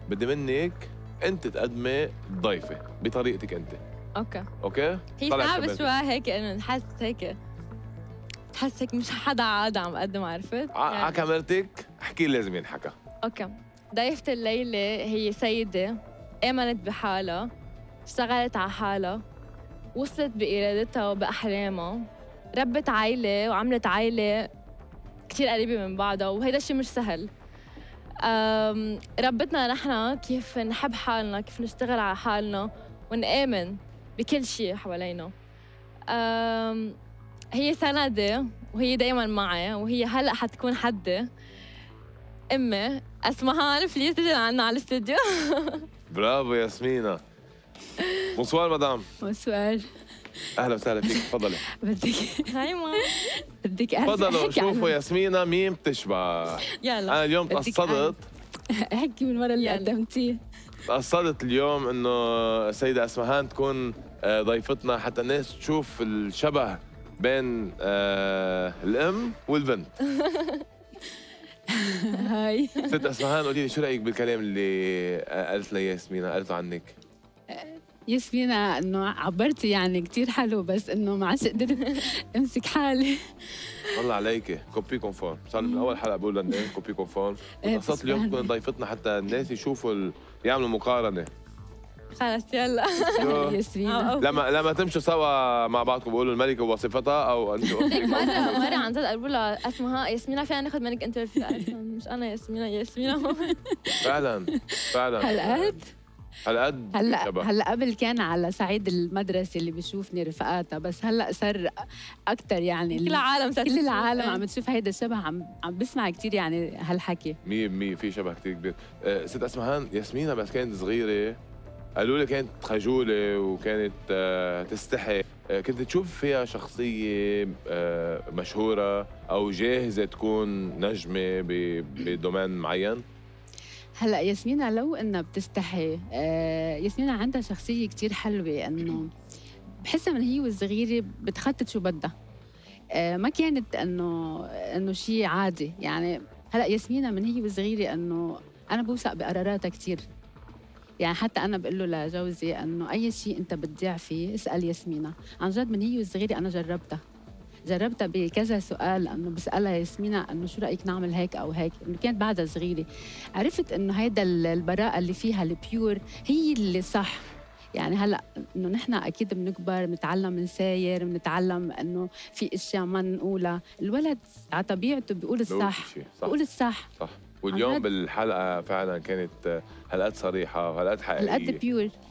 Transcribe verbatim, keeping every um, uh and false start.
بدي منك انت تقدمي ضيفه بطريقتك انت. اوكي اوكي هي صعبة شوي هيك انه نحس هيك تحس هيك مش حدا عاد عم بقدم، عرفت؟ على يعني. كاميرتك احكي لازم ينحكى. اوكي ضيفة الليلة هي سيدة آمنت بحالها، اشتغلت على حالها، وصلت بإرادتها وبأحلامها، ربت عائلة وعملت عائلة كتير قريبة من بعضها، وهيدا الشيء مش سهل. ربتنا نحن كيف نحب حالنا، كيف نشتغل على حالنا ونآمن بكل شيء حوالينا. هي سندي وهي دايما معي، وهي هلأ حتكون حدي. أمي أسمهان بليز تجي عنا على الاستوديو. برافو ياسمينة. بونسوار مدام. بونسوار. اهلا وسهلا فيك، تفضلي. بدك هاي ما بدك تفضلوا شوفوا ياسمينة مين بتشبه. يلا انا اليوم تقصدت احكي من المره اللي قدمتيه. تقصدت اليوم انه السيدة اسمهان تكون ضيفتنا حتى الناس تشوف الشبه بين آه الام والبنت. هاي ست اسمهان قولي لي شو رايك بالكلام اللي قالت لي ياسمينة قالته عنك؟ ياسمينة انه عبرتي يعني كثير حلو، بس انه ما عادش قدرت امسك حالي. والله عليكي كوبي كونفورم، صار من اول حلقه بقول للناس كوبي كونفورم. قصدت اليوم تكون ضيفتنا حتى الناس يشوفوا ال... يعملوا مقارنه. خلص يلا. ياسمينة لما لما تمشوا سوا مع بعضكم بقولوا الملكه ووصفتها او انتوا. مره مره عن جد قالوا لها اسمها ياسمينة فينا ناخذ منك انترفيو، مش انا ياسمينة ياسمينة. فعلا فعلا هالقد هالقد هلا هلا قبل كان على صعيد المدرسه اللي بيشوفني رفقاتها، بس هلا صار اكثر يعني كل العالم صار كل العالم عم تشوف هيدا الشبه، عم عم بسمع كثير يعني هالحكي. مية بالمية في شبه كثير كبير. أه ست اسمهان ياسمينة بس كانت صغيره قالوا لي كانت خجوله وكانت أه تستحي، أه كنت تشوف فيها شخصيه أه مشهوره او جاهزه تكون نجمه بدومين معين؟ هلا ياسمينة لو انها بتستحي، آه ياسمينة عندها شخصيه كثير حلوه، انه بحسها من هي وصغيره بتخطط شو بدها. آه ما كانت انه انه شيء عادي يعني. هلا ياسمينة من هي وصغيره انه انا بوثق بقراراتها كثير، يعني حتى انا بقول له لجوزي انه اي شيء انت بتضيع فيه اسال ياسمينة. عن جد من هي وصغيره انا جربتها جربتها بكذا سؤال، انه بسالها ياسمينة انه شو رايك نعمل هيك او هيك، انه كانت بعدها صغيره. عرفت انه هيدا البراءه اللي فيها البيور هي اللي صح. يعني هلا انه نحن اكيد بنكبر، بنتعلم نساير، بنتعلم انه في اشياء ما نقولها. الولد على طبيعته بيقول الصح، بيقول الصح صح. واليوم بالحلقه فعلا كانت هالقد صريحه وهالقد حقيقيه، هالقد بيور.